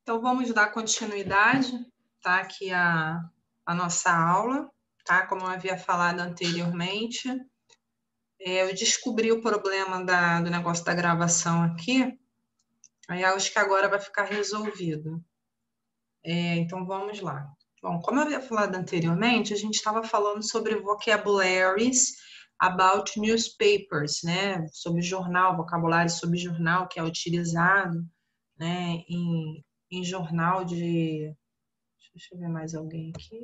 Então, vamos dar continuidade, tá? Aqui a nossa aula, tá? Como eu havia falado anteriormente, eu descobri o problema do negócio da gravação aqui, aí acho que agora vai ficar resolvido. Então, vamos lá. Bom, como eu havia falado anteriormente, a gente estava falando sobre vocabularies about newspapers, né? Sobre jornal, vocabulário sobre jornal que é utilizado, né? Em jornal de... Deixa eu ver mais alguém aqui.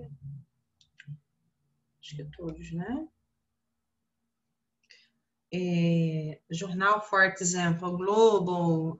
Acho que todos, né? Jornal, for example, Globo,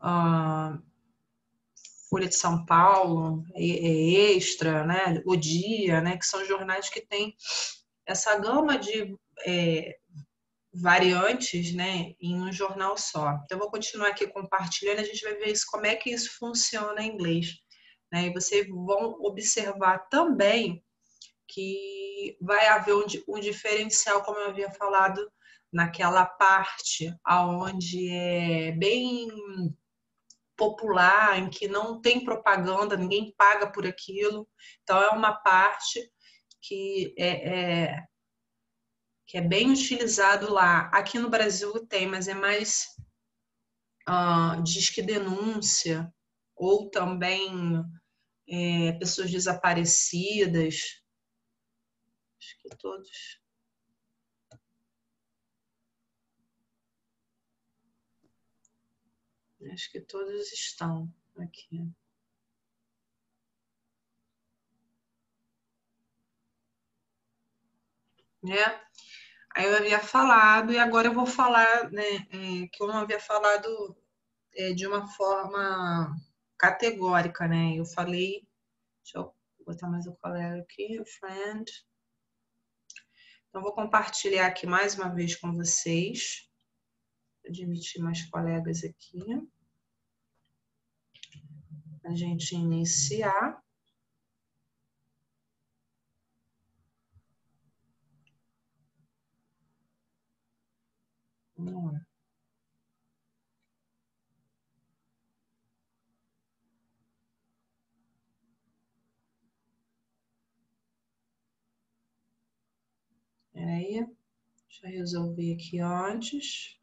Folha de São Paulo, Extra, né? O Dia, né? Que são jornais que têm essa gama de variantes, né? Em um jornal só. Então, eu vou continuar aqui compartilhando, a gente vai ver isso, como é que isso funciona em inglês. Né? E vocês vão observar também que vai haver um diferencial, como eu havia falado, naquela parte onde é bem popular, em que não tem propaganda, ninguém paga por aquilo. Então, é uma parte que é bem utilizado lá. Aqui no Brasil tem, mas é mais disque denúncia, ou também pessoas desaparecidas. Acho que todos... Acho que todos estão aqui. Né? Aí eu havia falado, e agora eu vou falar, né, que eu não havia falado de uma forma categórica, né? Eu falei, deixa eu botar mais o colega aqui, o friend. Então, vou compartilhar aqui mais uma vez com vocês. Admitir mais colegas aqui. A gente iniciar. Vamos lá. Peraí, deixa eu resolver aqui antes.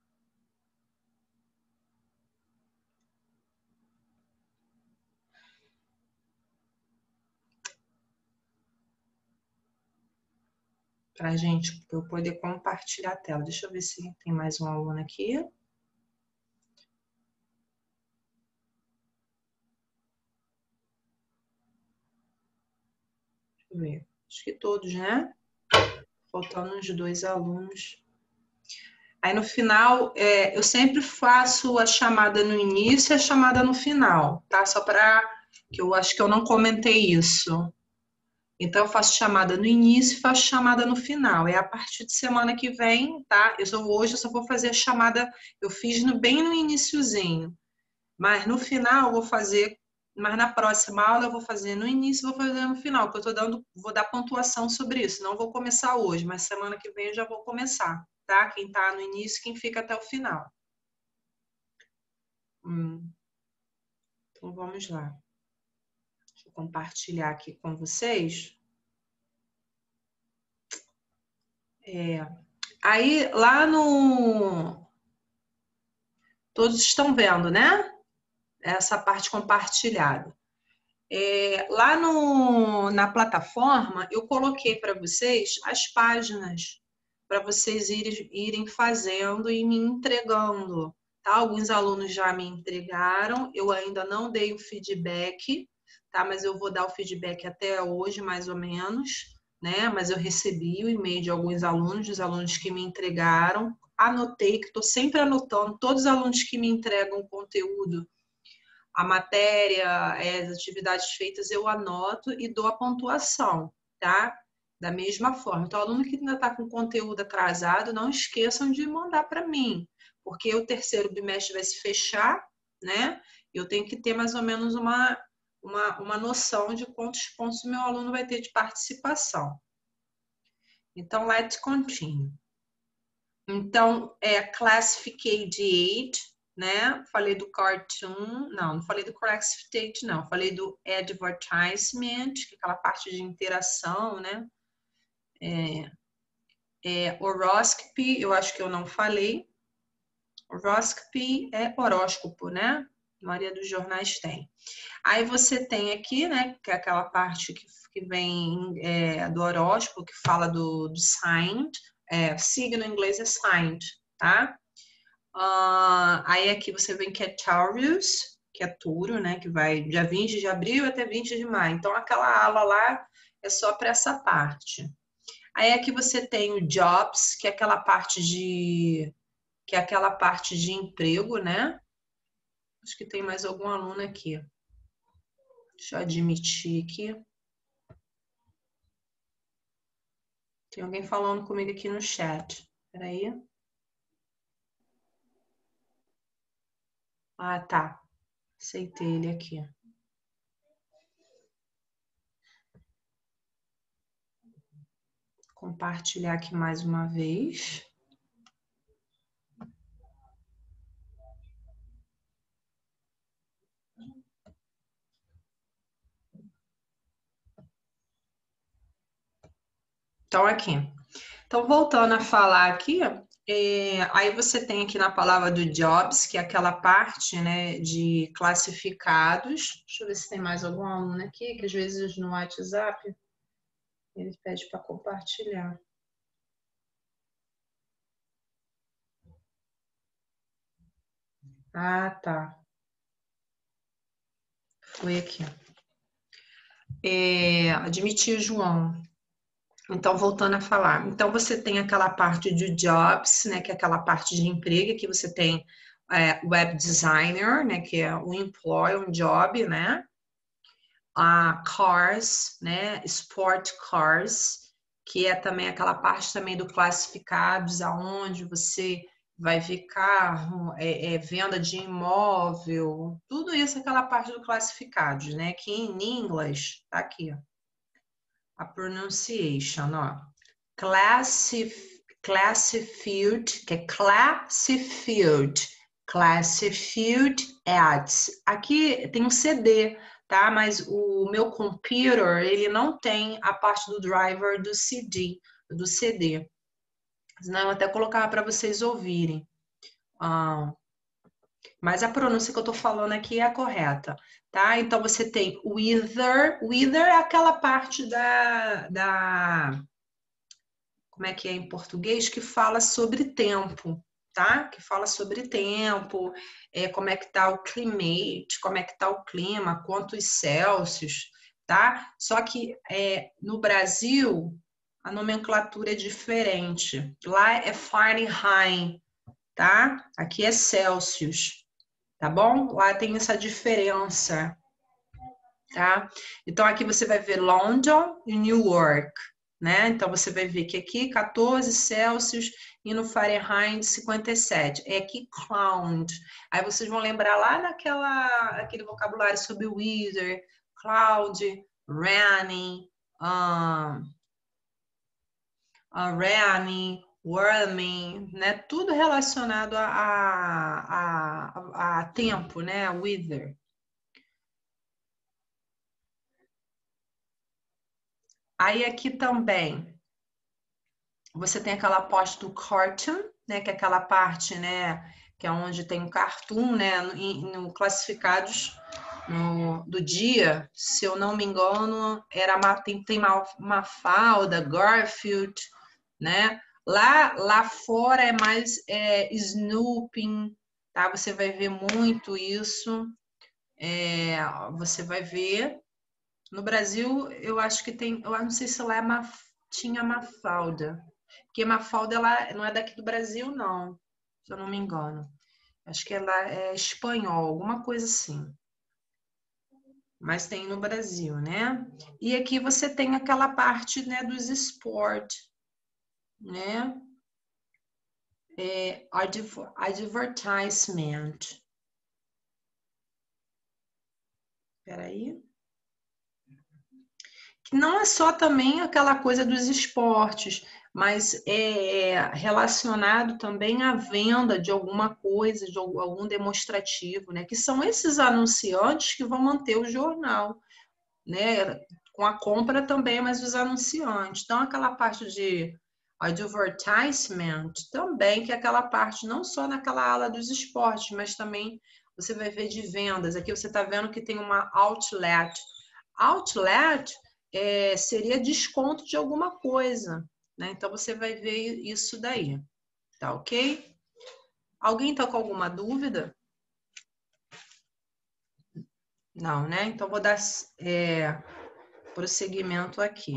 Para eu poder compartilhar a tela. Deixa eu ver se tem mais um aluno aqui. Deixa eu ver. Acho que todos, né? Faltando uns 2 alunos. Aí no final, eu sempre faço a chamada no início e a chamada no final, tá? Só para que eu acho que eu não comentei isso. Então, eu faço chamada no início e faço chamada no final. É a partir de semana que vem, tá? Hoje eu só vou fazer a chamada, eu fiz bem no iniciozinho. Mas no final eu vou fazer, mas na próxima aula eu vou fazer no início e vou fazer no final, porque vou dar pontuação sobre isso. Não vou começar hoje, mas semana que vem eu já vou começar, tá? Quem tá no início, quem fica até o final. Então vamos lá. Deixa eu compartilhar aqui com vocês. Aí lá no... Todos estão vendo, né? Essa parte compartilhada. Lá na plataforma, eu coloquei para vocês as páginas para vocês irem fazendo e me entregando. Tá? Alguns alunos já me entregaram, eu ainda não dei o feedback, tá? Mas eu vou dar o feedback até hoje, mais ou menos, né? Mas eu recebi o e-mail de alguns alunos, dos alunos que me entregaram, anotei, que estou sempre anotando, todos os alunos que me entregam conteúdo, a matéria, as atividades feitas, eu anoto e dou a pontuação, tá? Da mesma forma. Então, o aluno que ainda está com conteúdo atrasado, não esqueçam de mandar para mim, porque o terceiro bimestre vai se fechar, né? Eu tenho que ter mais ou menos uma noção de quantos pontos o meu aluno vai ter de participação. Então, let's continue. Então, classificate the age, né? Falei do cartoon, não falei do correct state, não. Falei do advertisement, que é aquela parte de interação, né? Horoscopy, eu acho que eu não falei. Horoscopy é horóscopo, né? A maioria dos jornais tem. Aí você tem aqui, né, que é aquela parte que vem do horóscopo, que fala do sign. Signo em inglês é sign, tá? Aí aqui você vem que é Taurus, que é touro, né, que vai dia 20 de abril até 20 de maio. Então, aquela ala lá é só para essa parte. Aí aqui você tem o Jobs, que é aquela parte de emprego, né? Acho que tem mais algum aluno aqui. Deixa eu admitir aqui. Tem alguém falando comigo aqui no chat. Peraí. Ah, tá. Aceitei ele aqui. Compartilhar aqui mais uma vez. Então, aqui. Então, voltando a falar aqui, aí você tem aqui na palavra do jobs, que é aquela parte, né, de classificados. Deixa eu ver se tem mais algum aluno aqui, que às vezes no WhatsApp ele pede para compartilhar. Ah, tá. Foi aqui. Admitir, João. Então, voltando a falar. Então, você tem aquela parte de jobs, né, que é aquela parte de emprego, que você tem web designer, né, que é um employee, um job, né? Cars, né? Sport cars, que é também aquela parte também do classificados, aonde você vai ver carro, venda de imóvel, tudo isso é aquela parte do classificados, né? Que em inglês, tá aqui, ó, a pronunciation, ó. Classified, que é classified ads. Aqui tem um CD, tá? Mas o meu computer, ele não tem a parte do driver do CD. Senão eu até colocava para vocês ouvirem. Mas a pronúncia que eu estou falando aqui é a correta, tá? Então você tem wither. Wither é aquela parte como é que é em português, que fala sobre tempo, tá? Que fala sobre tempo, como é que tá o climate, como é que tá o clima, quantos Celsius, tá? Só que no Brasil a nomenclatura é diferente. Lá é Fahrenheit, tá? Aqui é Celsius, tá bom? Lá tem essa diferença, tá? Então aqui você vai ver London e New York, né? Então você vai ver que aqui 14 Celsius e no Fahrenheit 57. É aqui cloud. Aí vocês vão lembrar lá aquele vocabulário sobre weather, cloud, raining, raining, warming, né? Tudo relacionado a tempo, né? Weather. Aí aqui também você tem aquela parte do cartoon, né, que é aquela parte, né, que é onde tem um cartoon, né, no classificados do dia, se eu não me engano, tem Mafalda, Garfield, né? Lá fora é mais Snooping, tá? Você vai ver muito isso. Você vai ver. No Brasil, eu acho que tem, eu não sei se lá tinha Mafalda. Porque Mafalda ela não é daqui do Brasil, não, se eu não me engano. Acho que ela é espanhol, alguma coisa assim. Mas tem no Brasil, né? E aqui você tem aquela parte, né, dos esportes, né? Advertisement. Espera aí. Que não é só também aquela coisa dos esportes. mas é relacionado também à venda de alguma coisa, de algum demonstrativo, né? Que são esses anunciantes que vão manter o jornal, né? Com a compra também, mas os anunciantes. Então, aquela parte de advertisement também, que é aquela parte não só naquela ala dos esportes, mas também você vai ver de vendas. Aqui você está vendo que tem uma outlet. Outlet seria desconto de alguma coisa, né? Então, você vai ver isso daí, tá ok? Alguém está com alguma dúvida? Não, né? Então, vou dar prosseguimento aqui.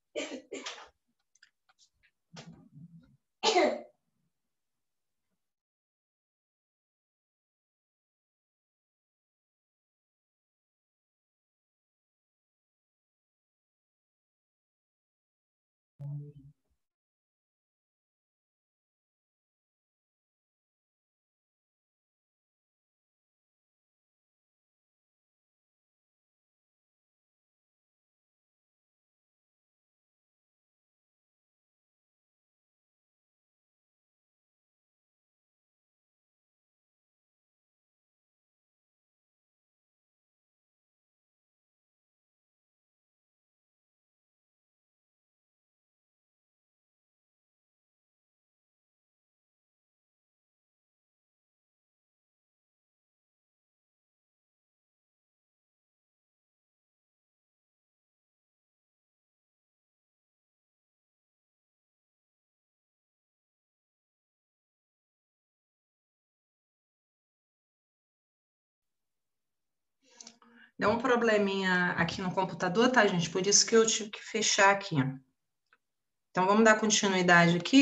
Deu um probleminha aqui no computador, tá, gente? Por isso que eu tive que fechar aqui. Então, vamos dar continuidade aqui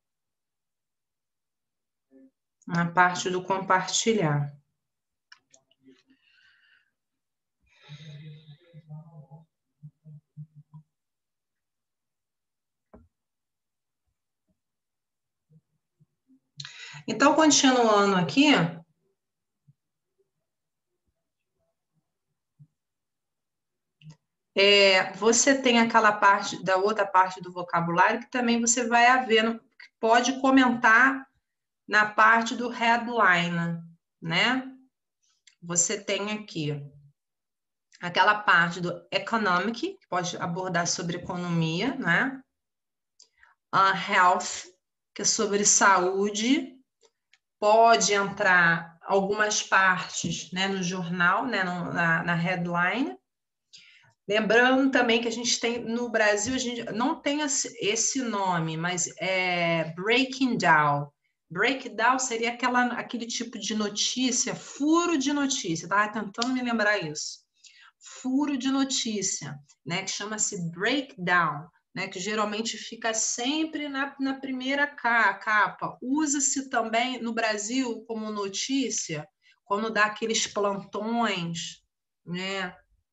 na parte do compartilhar. Então, continuando aqui, você tem aquela parte da outra parte do vocabulário que também você vai haver, pode comentar na parte do headline, né? Você tem aqui aquela parte do economic, que pode abordar sobre economia, né? Health, que é sobre saúde, pode entrar algumas partes, né, no jornal, né, na headline. Lembrando também que a gente tem, no Brasil, a gente não tem esse nome, mas é breaking down. Breakdown seria aquele tipo de notícia, furo de notícia, estava tentando me lembrar isso. Furo de notícia, né, que chama-se breakdown, né, que geralmente fica sempre na primeira capa. Usa-se também no Brasil como notícia, quando dá aqueles plantões, né?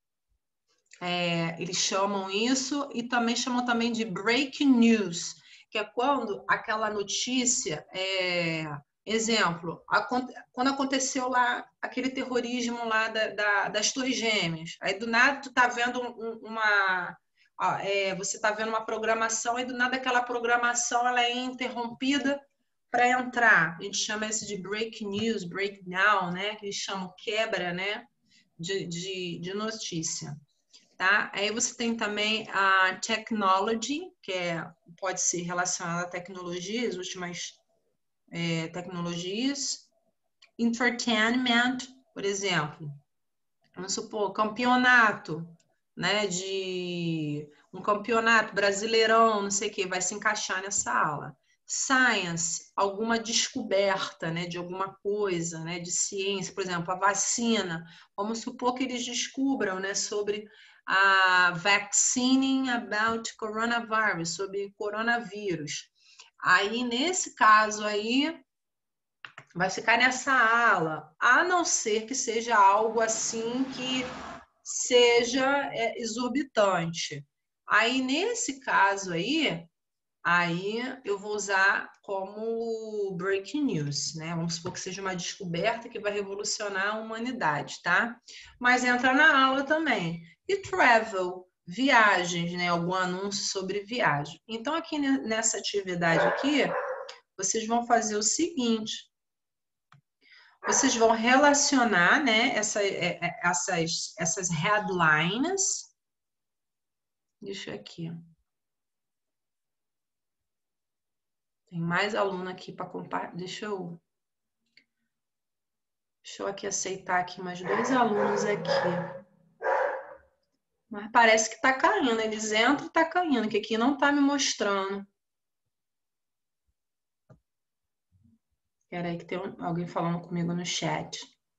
Eles chamam isso e também chamam também de breaking news, que é quando aquela notícia, exemplo, quando aconteceu lá aquele terrorismo lá das Torres Gêmeas, aí do nada tu tá vendo você tá vendo uma programação e do nada aquela programação ela é interrompida para entrar. A gente chama isso de breaking news, breakdown, né? Que eles chamam quebra, né? De notícia. Tá? Aí você tem também a technology, que pode ser relacionada à tecnologia, as últimas tecnologias. Entertainment, por exemplo. Vamos supor, campeonato, né? De um campeonato brasileirão, não sei o que, vai se encaixar nessa aula. Science, alguma descoberta, né? De alguma coisa, né? De ciência, por exemplo, a vacina. Vamos supor que eles descubram, né? Sobre a vaccine about coronavirus, sobre coronavírus. Aí, nesse caso aí, vai ficar nessa ala, a não ser que seja algo assim que seja exorbitante. Aí, nesse caso aí eu vou usar como breaking news, né? Vamos supor que seja uma descoberta que vai revolucionar a humanidade, tá? Mas entra na aula também. E travel, viagens, né? Algum anúncio sobre viagem. Então, aqui nessa atividade aqui, vocês vão fazer o seguinte. Vocês vão relacionar, né, essas headlines. Deixa eu aqui. Tem mais aluno aqui para compartilhar. Deixa eu aqui aceitar aqui mais 2 alunos aqui. Mas parece que está caindo. Eles entram e está caindo, que aqui não está me mostrando. Espera aí que tem alguém falando comigo no chat.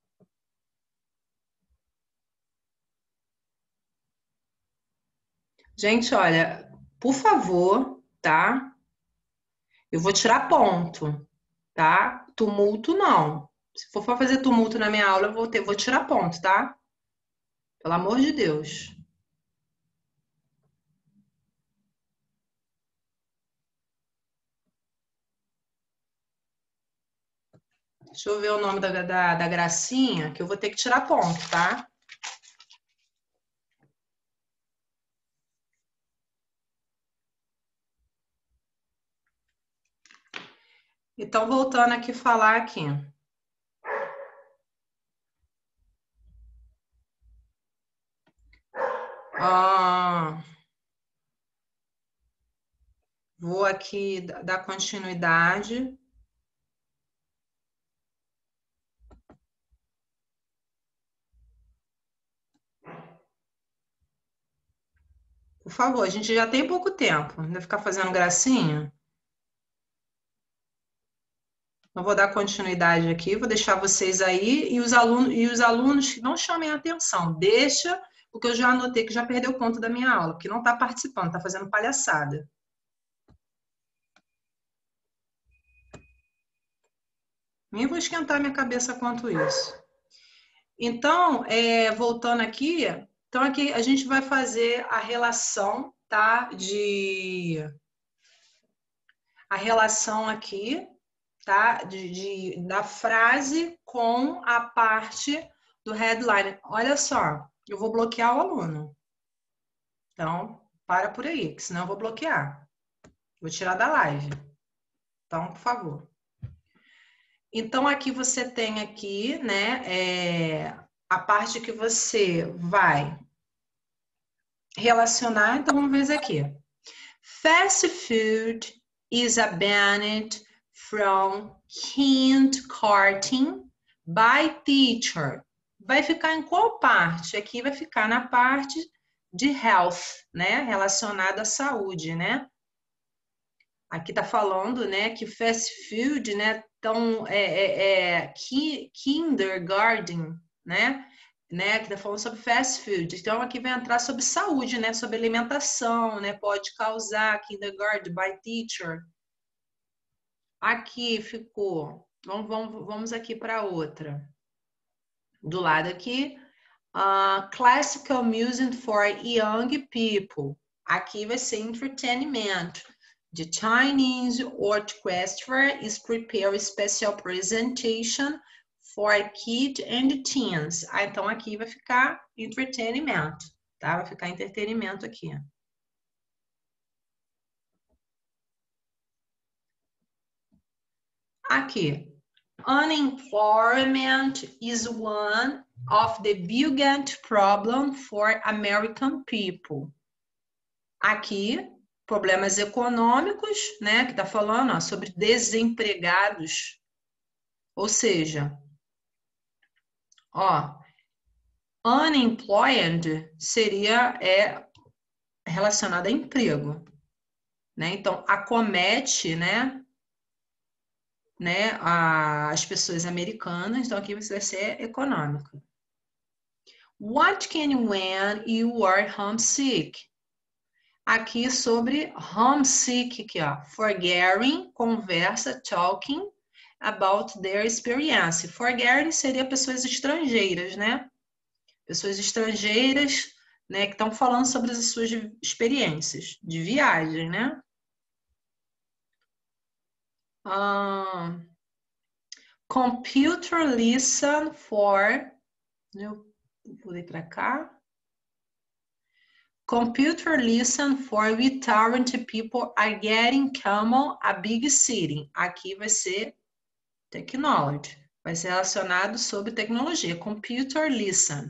Gente, olha, por favor, tá? Eu vou tirar ponto, tá? Tumulto não. Se for para fazer tumulto na minha aula, eu vou tirar ponto, tá? Pelo amor de Deus. Deixa eu ver o nome da gracinha, que eu vou ter que tirar ponto, tá? Então, voltando aqui falar aqui. Vou aqui dar continuidade. Por favor, a gente já tem pouco tempo. Ainda ficar fazendo gracinha? Eu vou dar continuidade aqui, vou deixar vocês aí e os alunos que não chamem a atenção. Deixa, porque eu já anotei que já perdeu ponto da minha aula, que não está participando, está fazendo palhaçada. Nem vou esquentar minha cabeça quanto isso. Então, voltando aqui, então aqui a gente vai fazer a relação, tá? A relação aqui, tá? Da frase com a parte do headline. Olha só, eu vou bloquear o aluno. Então, para por aí, que senão eu vou bloquear. Vou tirar da live. Então, por favor. Então, aqui você tem aqui, né, a parte que você vai relacionar. Então, vamos ver aqui. Fast food is banned from kindergarten by teacher. Vai ficar em qual parte? Aqui vai ficar na parte de health, né? Relacionada à saúde, né? Aqui tá falando, né, que fast food, né? Então, kindergarten, né? Que tá falando sobre fast food. Então, aqui vai entrar sobre saúde, né? Sobre alimentação, né? Pode causar kindergarten by teacher. Aqui ficou. Vamos aqui para outra. Do lado aqui, classical music for young people. Aqui vai ser entretenimento. The Chinese Orchestra is preparing special presentation for kids and teens. Então, aqui vai ficar entretenimento, tá? Vai ficar entretenimento aqui. Aqui. Unemployment is one of the biggest problems for American people. Aqui, problemas econômicos, né? Que tá falando, ó, sobre desempregados. Ou seja, ó, unemployed seria relacionado a emprego, né? Então, acomete, né, as pessoas americanas. Então, aqui você vai ser econômico. What can you when you are homesick? Aqui sobre homesick, aqui, ó. Forgetting, conversa, talking about their experience. Forgetting seria pessoas estrangeiras, né? Pessoas estrangeiras, né, que estão falando sobre as suas experiências de viagem, né? Computer listen for... Eu pulei para cá. Computer listen for retired people are getting common a big city. Aqui vai ser technology. Vai ser relacionado sobre tecnologia. Computer listen.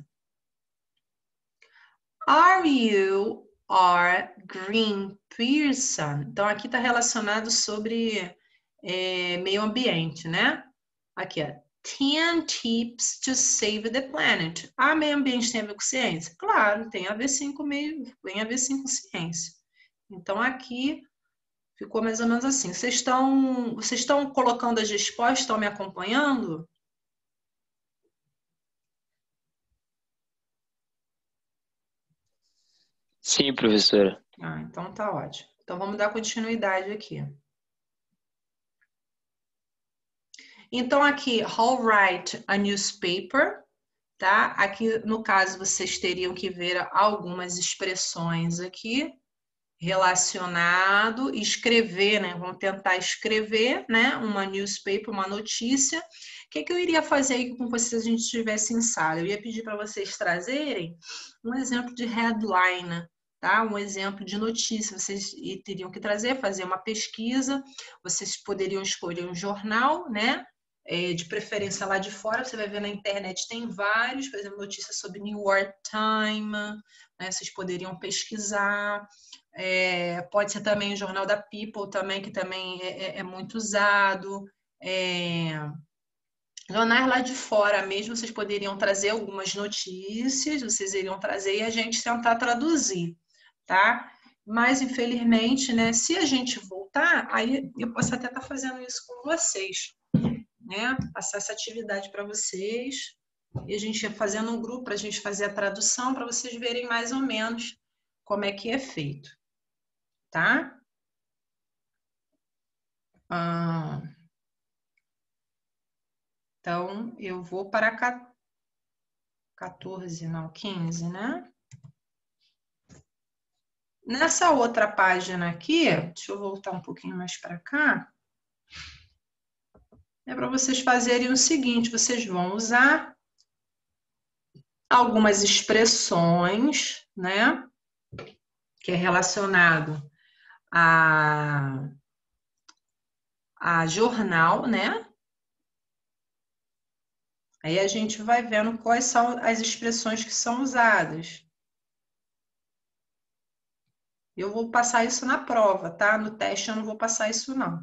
Are you or green person? Então, aqui está relacionado sobre meio ambiente, né? Aqui, ó. 10 tips to save the planet. Ah, meio ambiente tem a ver com ciência? Claro, tem a ver sim com tem a ver sim com ciência. Então, aqui ficou mais ou menos assim. Vocês estão colocando as respostas, estão me acompanhando? Sim, professora. Ah, então tá ótimo. Então, vamos dar continuidade aqui. Então, aqui, how write a newspaper, tá? Aqui, no caso, vocês teriam que ver algumas expressões aqui relacionado, escrever, né? Vamos tentar escrever, né? Uma newspaper, uma notícia. O que eu iria fazer aí com vocês se a gente estivesse em sala? Eu ia pedir para vocês trazerem um exemplo de headline, tá? Um exemplo de notícia. Vocês teriam que trazer, fazer uma pesquisa. Vocês poderiam escolher um jornal, né? De preferência lá de fora, você vai ver na internet, tem vários, por exemplo, notícias sobre New York Times, né? Vocês poderiam pesquisar. Pode ser também o jornal da People, também, que também é muito usado. Jornais lá de fora mesmo, vocês poderiam trazer algumas notícias, vocês iriam trazer e a gente tentar traduzir, tá? Mas, infelizmente, né, se a gente voltar, aí eu posso até estar fazendo isso com vocês, né? Passar essa atividade para vocês e a gente fazendo um grupo para a gente fazer a tradução para vocês verem mais ou menos como é que é feito, tá? Então, eu vou para 14, não, 15, né? Nessa outra página aqui, deixa eu voltar um pouquinho mais para cá, é para vocês fazerem o seguinte, vocês vão usar algumas expressões, né? Que é relacionado a jornal, né? Aí a gente vai vendo quais são as expressões que são usadas. Eu vou passar isso na prova, tá? No teste eu não vou passar isso, não.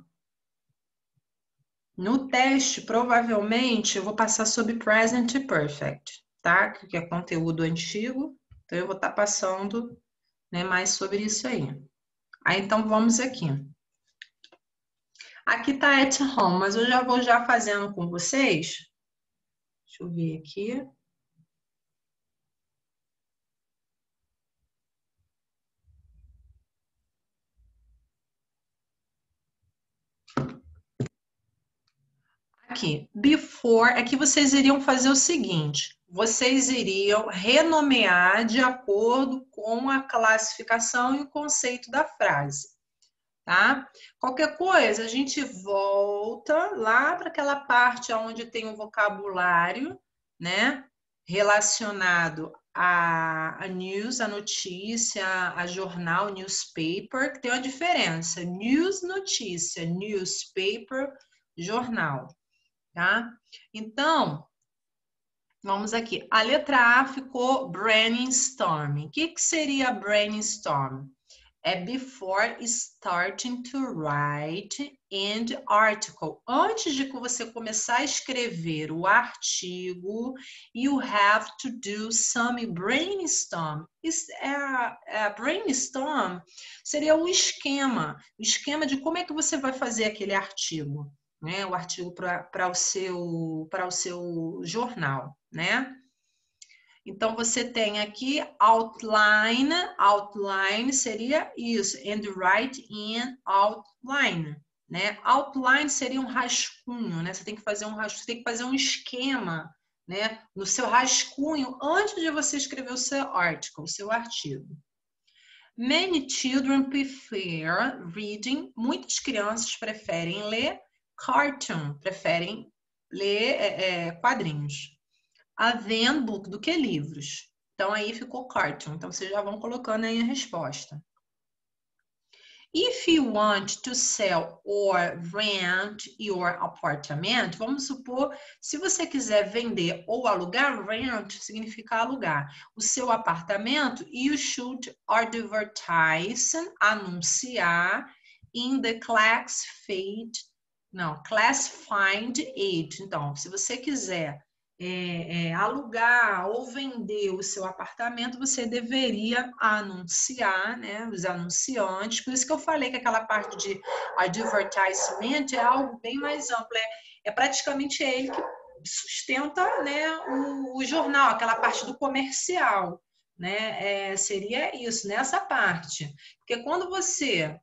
No teste, provavelmente, eu vou passar sobre Present Perfect, tá? Que é conteúdo antigo. Então, eu vou estar passando, né, mais sobre isso aí. Aí, então, vamos aqui. Aqui tá at home, mas eu já vou fazendo com vocês. Deixa eu ver aqui. Aqui, before, aqui vocês iriam fazer o seguinte, vocês iriam renomear de acordo com a classificação e o conceito da frase, tá? Qualquer coisa, a gente volta lá para aquela parte onde tem o vocabulário, né? Relacionado a news, a notícia, a jornal, newspaper, que tem uma diferença. News, notícia, newspaper, jornal. Tá? Então, vamos aqui. A letra A ficou brainstorming. O que seria brainstorm? É before starting to write an article. Antes de você começar a escrever o artigo, you have to do some brainstorm. Brainstorm seria o esquema de como é que você vai fazer aquele artigo. Né, o artigo para o seu jornal, né? Então, você tem aqui outline, outline seria isso, and write in outline, né? Outline seria um rascunho, né? Você tem que fazer um rascunho, você tem que fazer um esquema, né? No seu rascunho, antes de você escrever o seu article, o seu artigo. Many children prefer reading, muitas crianças preferem ler cartoon, preferem ler quadrinhos. A than book, do que livros, Então, aí ficou cartoon. Então, vocês já vão colocando aí a resposta. If you want to sell or rent your apartment, vamos supor, se você quiser vender ou alugar, rent significa alugar, o seu apartamento, you should advertise, anunciar, in the classified aid. Então, se você quiser alugar ou vender o seu apartamento, você deveria anunciar, né, os anunciantes. Por isso que eu falei que aquela parte de advertisement é algo bem mais amplo. É praticamente ele que sustenta, né, o jornal, aquela parte do comercial, né? Seria isso, nessa parte. Porque quando você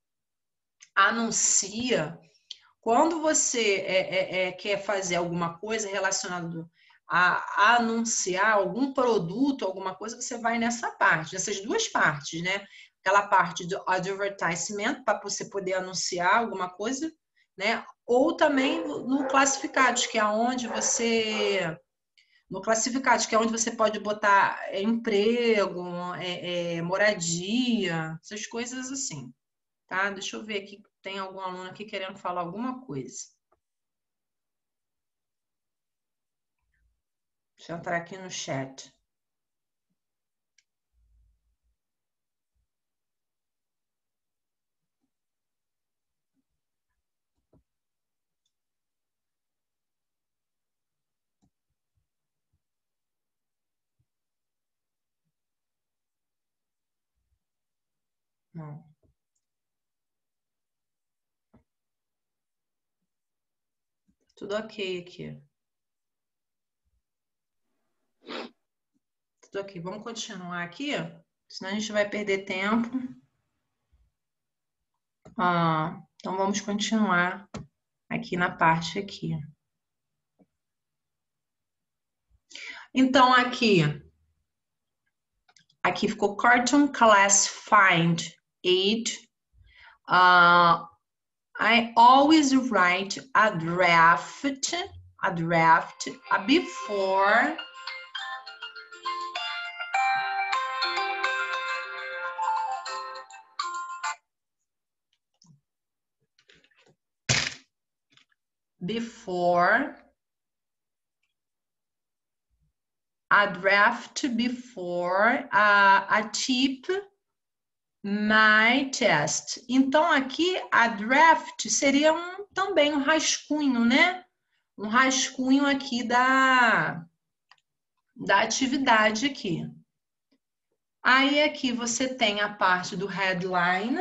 anuncia, quando você quer fazer alguma coisa relacionada a anunciar algum produto, alguma coisa, você vai nessa parte, nessas duas partes, né? Aquela parte do advertisement, para você poder anunciar alguma coisa, né? Ou também no classificados, que é onde você... No classificados, que é onde você pode botar emprego, moradia, essas coisas assim. Tá? Deixa eu ver aqui, tem algum aluno aqui querendo falar alguma coisa. Deixa eu entrar aqui no chat. Não. Tudo ok aqui. Tudo ok. Vamos continuar aqui, senão a gente vai perder tempo. Então vamos continuar aqui na parte aqui. Então aqui ficou Cartoon Class Find 8. I always write a draft before a tip my test. Então, aqui, a draft seria também um rascunho, né? Um rascunho aqui da atividade aqui. Aí, aqui você tem a parte do headline.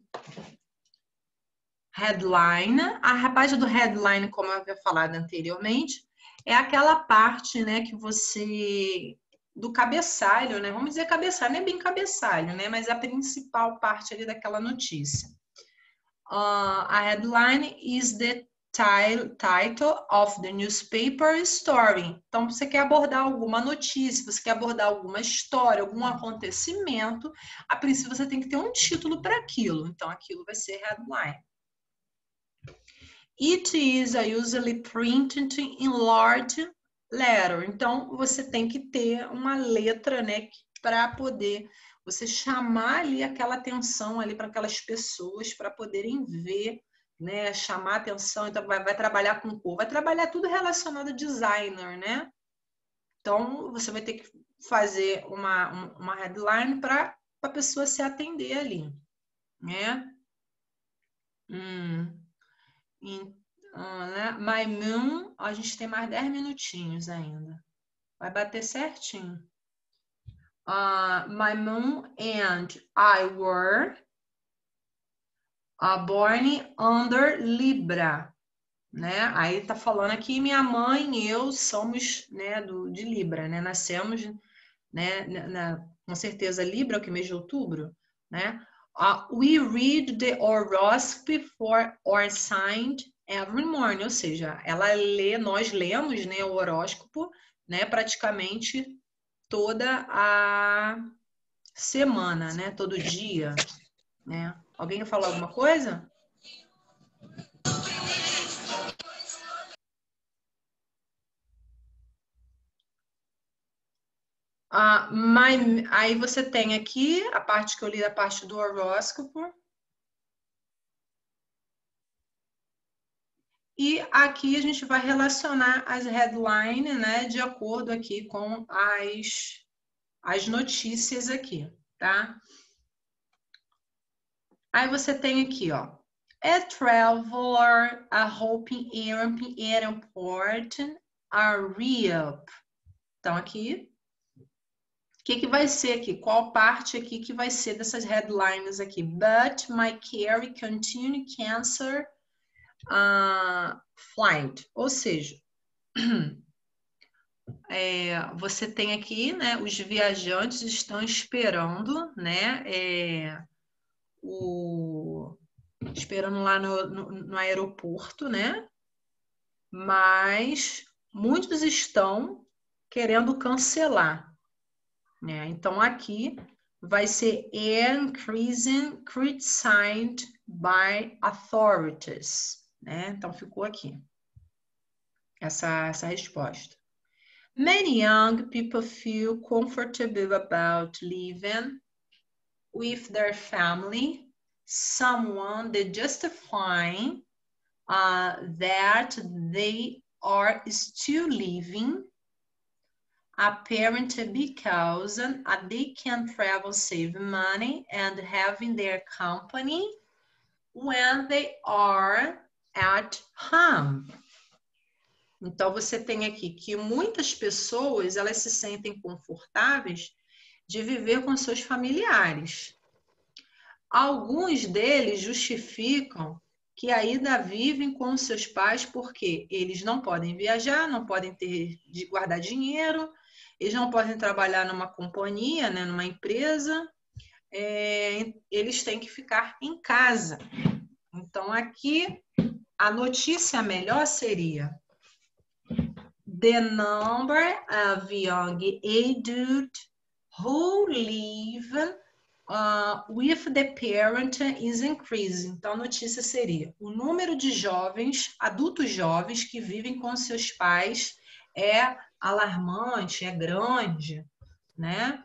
A parte do headline, como eu havia falado anteriormente, é aquela parte, né, que você... do cabeçalho, né? Vamos dizer cabeçalho, não é bem cabeçalho, né? Mas a principal parte ali daquela notícia. A headline is the title of the newspaper story. Então, você quer abordar alguma notícia, você quer abordar alguma história, algum acontecimento, a princípio você tem que ter um título para aquilo. Então, aquilo vai ser headline. It is usually printed in large letter. Então, você tem que ter uma letra, né, para poder você chamar ali aquela atenção ali para aquelas pessoas para poderem ver, né, chamar atenção. Então, vai trabalhar com cor, vai trabalhar tudo relacionado a designer, né? Então, você vai ter que fazer uma headline para a pessoa se atender ali, né? Né? My Moon, a gente tem mais 10 minutinhos ainda. Vai bater certinho. My Moon and I were born under Libra. Né? Aí tá falando aqui, minha mãe e eu somos, né, de Libra, né? Nascemos, né, com certeza Libra, que mês de outubro, né? We read the horoscope for our sign every morning, ou seja, nós lemos, né, o horóscopo, né, praticamente toda a semana, né, todo dia, né? Alguém quer falar alguma coisa? Aí você tem aqui a parte que eu li, a parte do horóscopo. E aqui a gente vai relacionar as headlines, né, de acordo aqui com as notícias aqui, tá? Aí você tem aqui, ó. A traveler, a hoping airport are re-up. Então, aqui, o que vai ser aqui? Qual parte aqui que vai ser dessas headlines aqui? But my carry continue cancer flight. Ou seja, você tem aqui, né? Os viajantes estão esperando, né? Esperando lá no aeroporto, né? Mas muitos estão querendo cancelar, né? Então aqui vai ser increasing criticized by authorities, né? Então ficou aqui essa resposta. Many young people feel comfortable about living with their family, someone they justifying that they are still living apparently because they can travel, save money, and having their company when they are at home. Então, você tem aqui que muitas pessoas, elas se sentem confortáveis de viver com seus familiares. Alguns deles justificam que ainda vivem com seus pais porque eles não podem viajar, não podem ter de guardar dinheiro, eles não podem trabalhar numa companhia, né, numa empresa, eles têm que ficar em casa. Então, aqui, a notícia melhor seria: the number of young adults who live with the parent is increasing. Então, a notícia seria: o número de jovens, adultos jovens que vivem com seus pais é alarmante, é grande, né?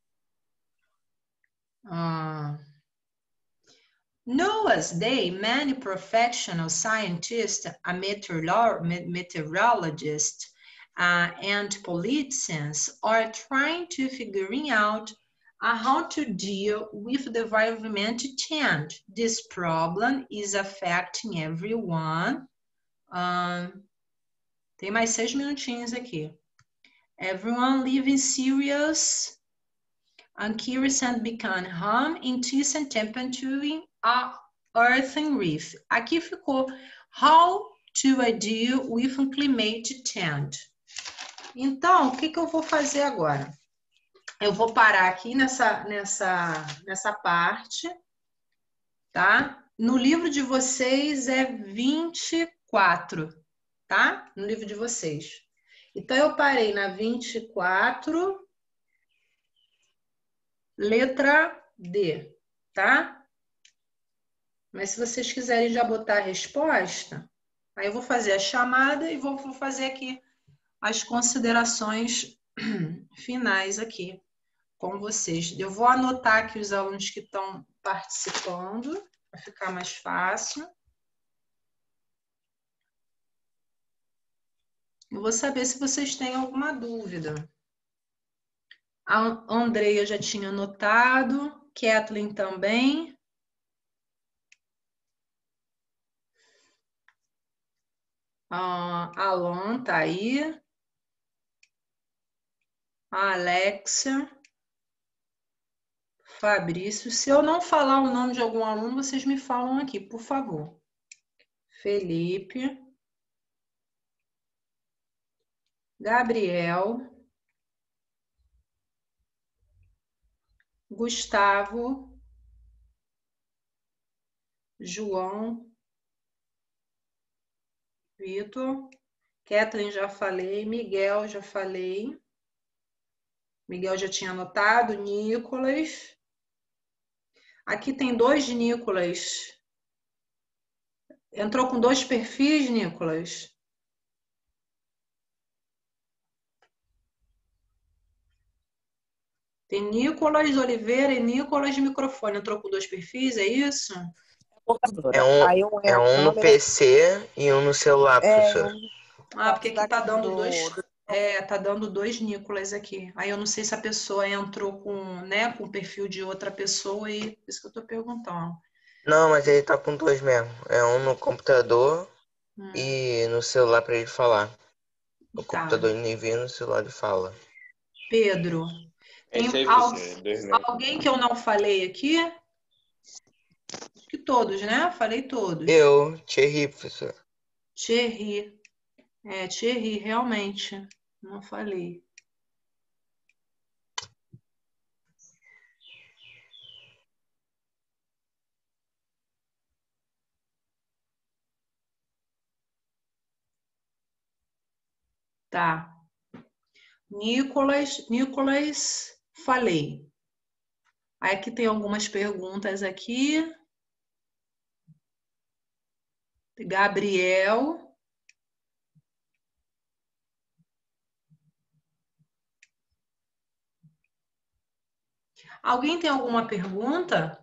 Nowadays, many professional scientists, meteorologists, and politicians are trying to figure out how to deal with the environment change. This problem is affecting everyone. Tem mais 6 minutinhos aqui. Everyone living serious, curious and become harm, intense and temperature earth and reef. Aqui ficou how to deal with climate change. Então, o que eu vou fazer agora? Eu vou parar aqui nessa parte, tá? No livro de vocês é 24, tá? No livro de vocês. Então, eu parei na 24, letra D, tá? Mas se vocês quiserem já botar a resposta, aí eu vou fazer a chamada e vou fazer aqui as considerações finais aqui com vocês. Eu vou anotar aqui os alunos que estão participando, para ficar mais fácil. Eu vou saber se vocês têm alguma dúvida. A Andreia já tinha anotado, Kathleen também. A Alan tá aí. A Alexia. Fabrício. Se eu não falar o nome de algum aluno, vocês me falam aqui, por favor. Felipe. Gabriel. Gustavo. João. Vitor. Kathleen já falei. Miguel já falei. Miguel já tinha anotado. Nicolas. Aqui tem 2 de Nicolas. Entrou com 2 perfis, Nicolas? Tem Nicolas Oliveira e Nicolas de microfone. Entrou com 2 perfis, é isso? Aí um é a um no câmera, PC e um no celular, professor. Porque aqui tá dando tá dando 2 Nicolas aqui. Aí eu não sei se a pessoa entrou com, né, com o perfil de outra pessoa e por isso que eu tô perguntando. Não, mas ele tá com 2 mesmo. É um no computador Hum, e no celular pra ele falar. No tá. computador ele envia, no celular ele fala. Pedro, tem isso aí, professor. 2 mesmo. alguém que eu não falei aqui? Acho que todos, né? Falei todos. Eu, Thierry, professor. Thierry. Thierry, realmente. Não falei. Tá. Nicolas, falei. Aí aqui tem algumas perguntas aqui. Gabriel. Alguém tem alguma pergunta?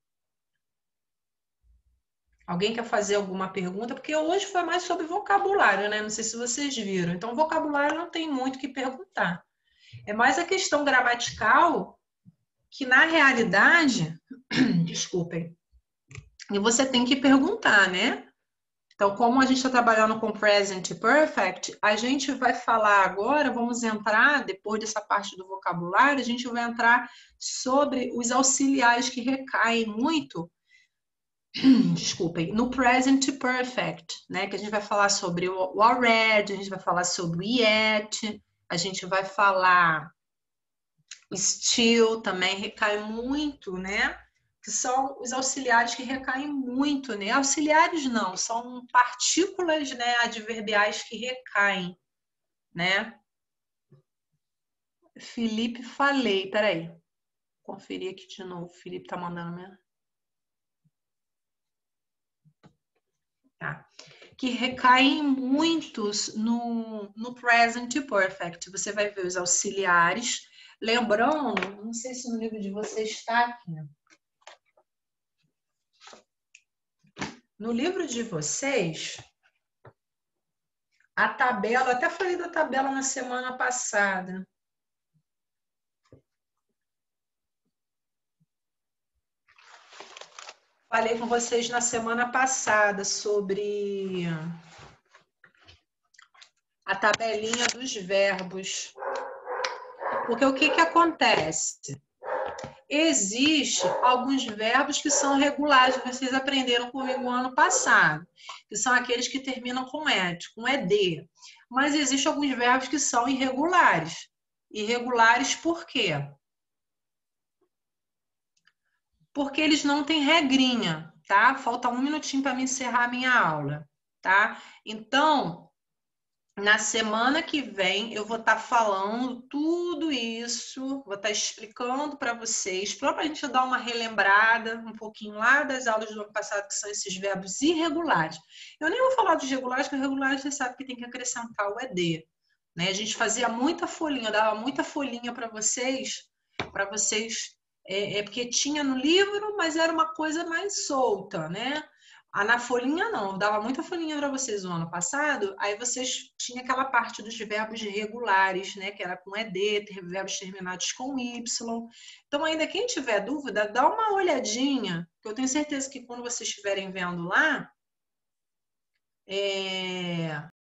Alguém quer fazer alguma pergunta? Porque hoje foi mais sobre vocabulário, né? Não sei se vocês viram. Então, vocabulário não tem muito o que perguntar. É mais a questão gramatical que, na realidade, desculpem, e você tem que perguntar, né? Então, como a gente está trabalhando com Present Perfect, a gente vai falar agora, vamos entrar, depois dessa parte do vocabulário, a gente vai entrar sobre os auxiliares que recaem muito, desculpem, no Present Perfect, né? Que a gente vai falar sobre o already, a gente vai falar sobre o yet, a gente vai falar o still, também recai muito, né? Que são os auxiliares que recaem muito, né? Auxiliares não, são partículas, né, adverbiais que recaem, né? Felipe, falei, peraí. Conferir aqui de novo, Felipe tá mandando mesmo. Tá. Que recaem muitos no present perfect. Você vai ver os auxiliares. Lembrando, não sei se no livro de vocês está aqui, no livro de vocês, a tabela, até falei da tabela na semana passada. Falei com vocês na semana passada sobre a tabelinha dos verbos. Porque o que acontece? Existem alguns verbos que são regulares, que vocês aprenderam comigo no ano passado, que são aqueles que terminam com ed, com ed. Mas existem alguns verbos que são irregulares. Irregulares por quê? Porque eles não têm regrinha, tá? Falta 1 minutinho para me encerrar a minha aula, tá? Então, na semana que vem, eu vou estar falando tudo isso, vou estar explicando para vocês, para a gente dar uma relembrada um pouquinho lá das aulas do ano passado, que são esses verbos irregulares. Eu nem vou falar dos regulares, porque regulares você sabe que tem que acrescentar o ED. Né? A gente fazia muita folhinha, dava muita folhinha para vocês, porque tinha no livro, mas era uma coisa mais solta, né? Na folhinha não, eu dava muita folhinha para vocês no ano passado, aí vocês tinham aquela parte dos verbos regulares, né, que era com ED, verbos terminados com Y. Então, ainda quem tiver dúvida, dá uma olhadinha, que eu tenho certeza que quando vocês estiverem vendo lá,